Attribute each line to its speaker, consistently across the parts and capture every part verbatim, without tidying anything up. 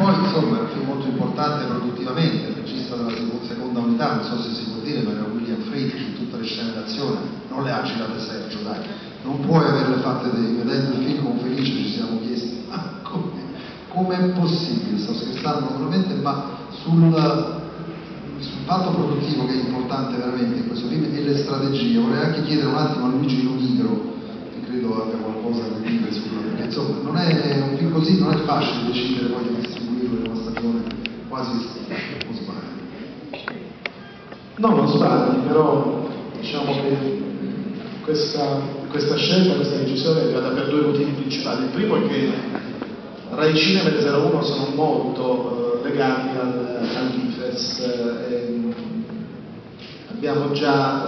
Speaker 1: poi insomma è un film molto importante produttivamente, il regista della seconda unità, non so se si può dire, ma era William Friedkin, tutte le scene d'azione non le ha girate Sergio, dai, non puoi averle fatte dei, vedendo il film con Felice ci siamo chiesti ma come è possibile, sto scherzando naturalmente, ma sul, sul fatto produttivo che è importante veramente in questo film e le strategie. Vorrei anche chiedere un attimo a Luigi Lonigro, che credo abbia qualcosa da dire sulla, perché insomma non è un film così, non è facile decidere poi di distribuirlo in una stagione quasi estiva, o sbaglio?
Speaker 2: No, non sbagli, però diciamo che questa, questa scelta, questa decisione è arrivata per due motivi principali. Il primo è che Rai Cinema e zero uno sono molto eh, legati al, al Bifest, eh, abbiamo già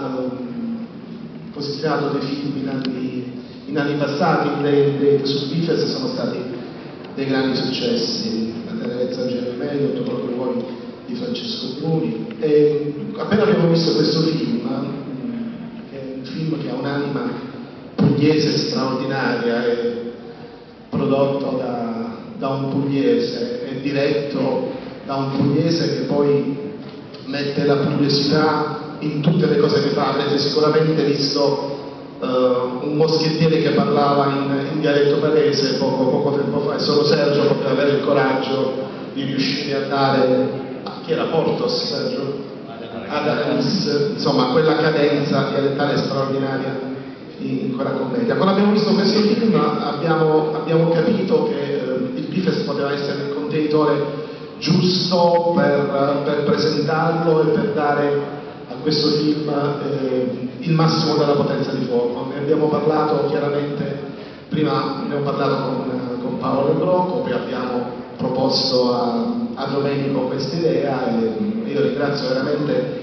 Speaker 2: eh, posizionato dei film in anni, in anni passati, dei, dei, sul Bifest sono stati dei grandi successi, La tenerezza Geremelli, Tutto quello che vuoi di Francesco Bruni, e appena abbiamo visto questo film, che è un film che ha un'anima pugliese straordinaria, è prodotto da, da un pugliese, è diretto da un pugliese che poi mette la pugliesità in tutte le cose che fa. Avrete sicuramente visto uh, un moschettiere che parlava in, in dialetto palese poco, poco tempo fa, e solo Sergio poteva avere il coraggio di riuscire a dare, a chi era Portos Sergio? Ad Aris, insomma quella cadenza dialettale straordinaria in quella commedia. Quando abbiamo visto questo film abbiamo, abbiamo capito che eh, il Bifest poteva essere il contenitore giusto per, per presentarlo e per dare a questo film eh, il massimo della potenza di fuoco. Ne abbiamo parlato chiaramente, prima ne ho parlato con, con Paolo Brocco, poi abbiamo proposto a, a Domenico questa idea e io ringrazio veramente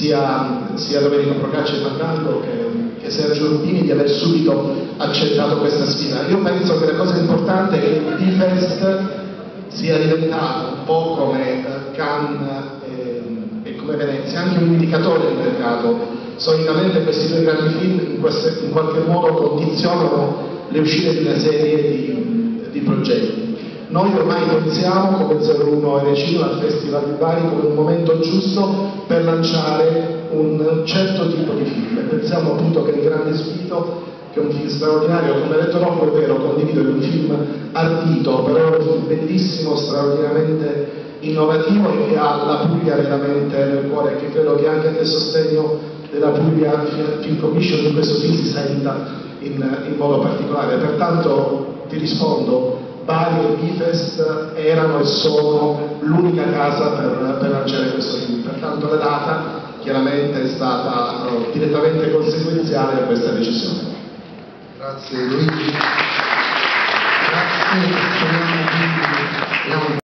Speaker 2: sia, sia Domenico Procacci e Fernando che, che Sergio Rubini di aver subito accettato questa sfida. Io penso che la cosa importante è che il Bifest sia diventato un po' come Cannes e, e come Venezia, anche un indicatore del mercato. Solitamente questi due grandi film in, queste, in qualche modo condizionano le uscite di una serie di, di progetti. Noi ormai pensiamo, come zero uno e Cinema, al Festival di Bari come un momento giusto per lanciare un certo tipo di film. E pensiamo appunto che il grande sfido, che è un film straordinario, come ha detto Rocco, è vero, condivido, è un film ardito, però è un film bellissimo, straordinariamente innovativo e che ha la Puglia veramente nel cuore, e che credo che anche nel sostegno della Puglia Film Commission in questo film si senta in, in modo particolare. Pertanto ti rispondo, Bari e Bifest erano e sono l'unica casa per, per lanciare questo film, pertanto la data chiaramente è stata uh, direttamente conseguenziale a questa decisione.
Speaker 1: Grazie Luigi. Grazie.